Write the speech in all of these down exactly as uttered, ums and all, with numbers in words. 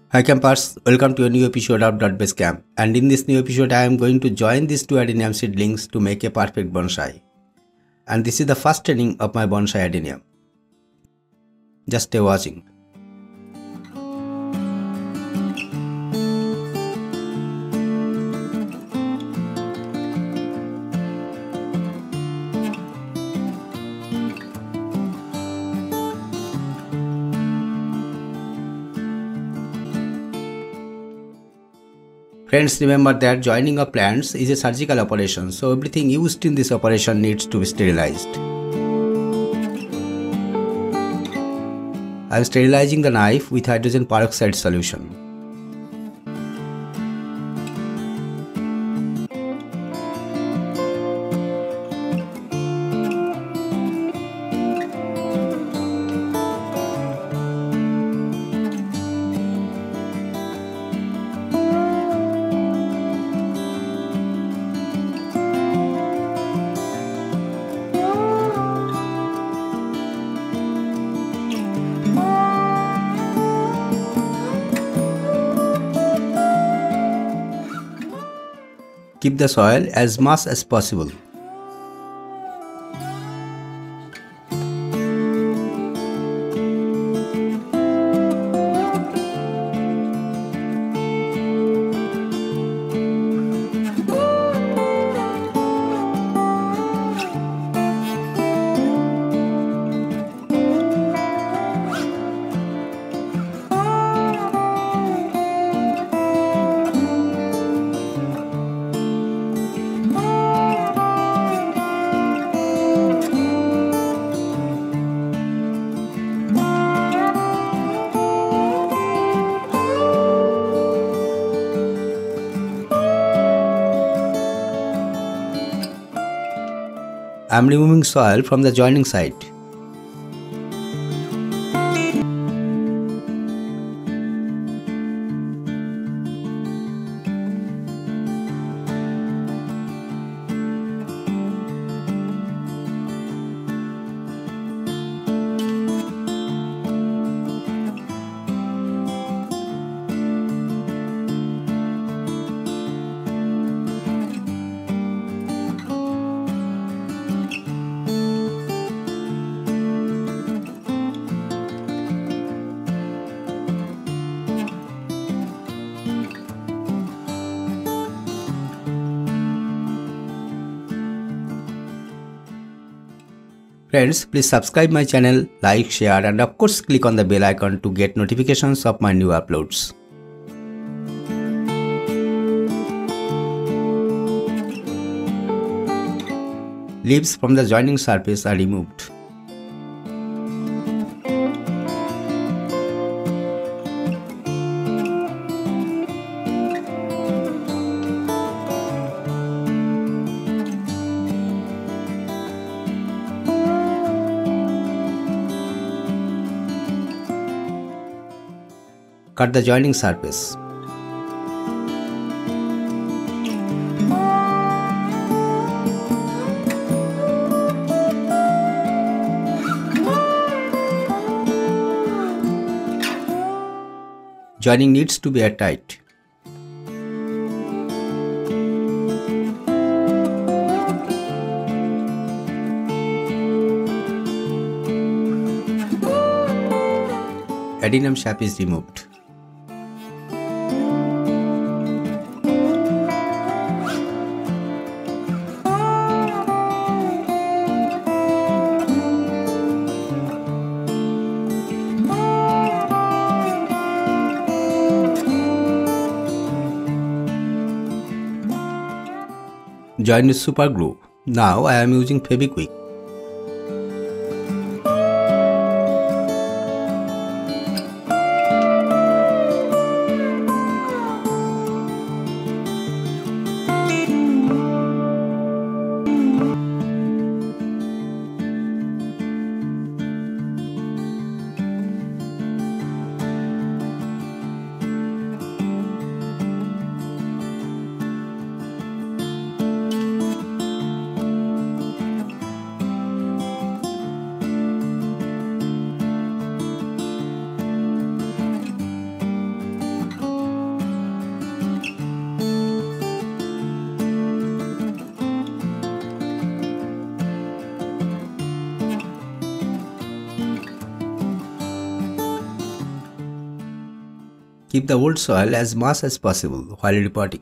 Hi campers, welcome to a new episode of .basecamp, and in this new episode I am going to join these two adenium seedlings to make a perfect bonsai. And this is the first training of my bonsai adenium. Just stay watching. Friends, remember that joining of plants is a surgical operation, so everything used in this operation needs to be sterilized. I am sterilizing the knife with hydrogen peroxide solution. Keep the soil as much as possible. I am removing soil from the joining site. Friends, please subscribe my channel, like, share, and of course click on the bell icon to get notifications of my new uploads. Leaves from the joining surface are removed. Cut the joining surface. Joining needs to be airtight. Adenium sap is removed. Join with super glue. Now I am using Fevikwik. Keep the old soil as much as possible while repotting.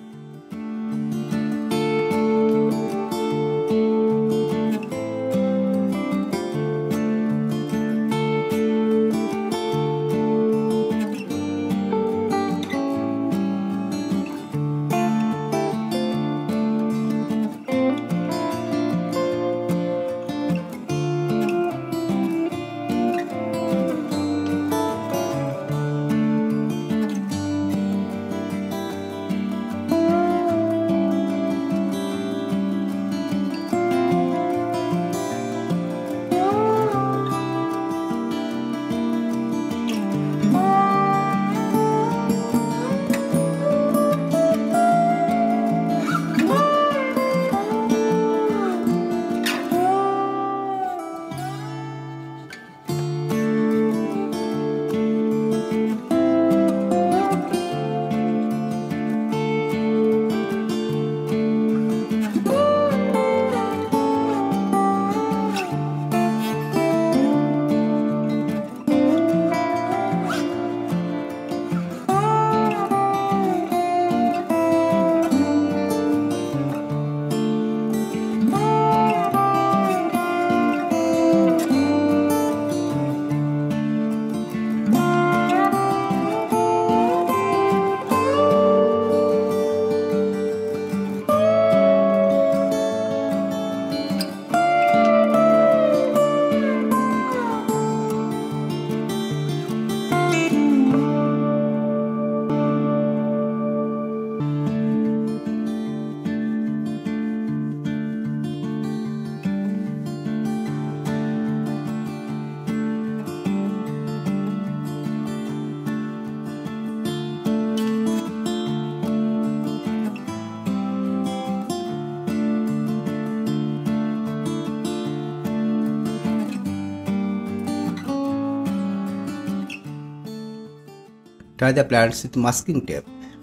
Tie the plants with masking tape.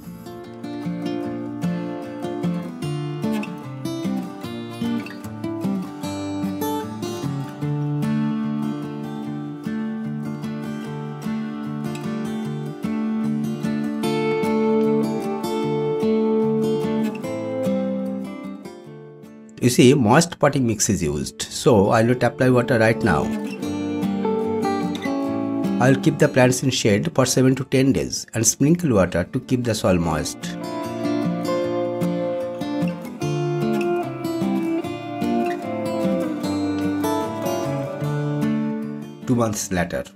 You see, moist potting mix is used, so I will not apply water right now. I will keep the plants in shade for seven to ten days and sprinkle water to keep the soil moist. Two months later.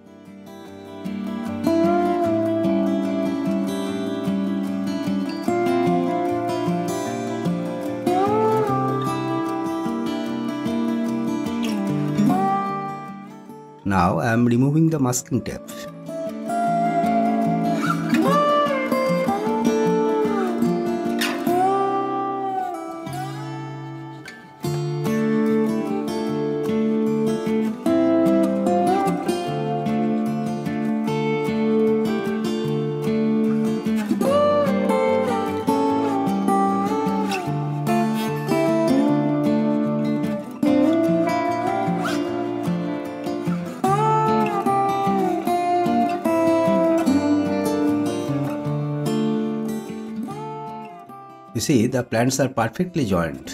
Now I am removing the masking tape. You see, the plants are perfectly joined.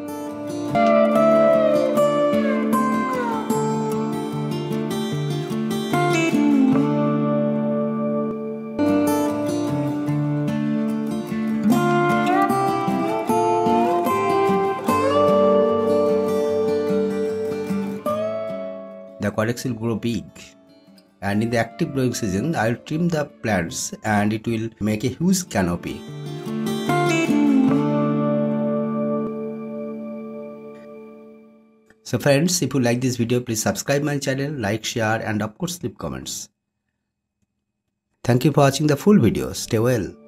The Caudex will grow big, and in the active growing season I will trim the plants and it will make a huge canopy. So friends, if you like this video, please subscribe my channel, like, share and of course leave comments. Thank you for watching the full video. Stay well.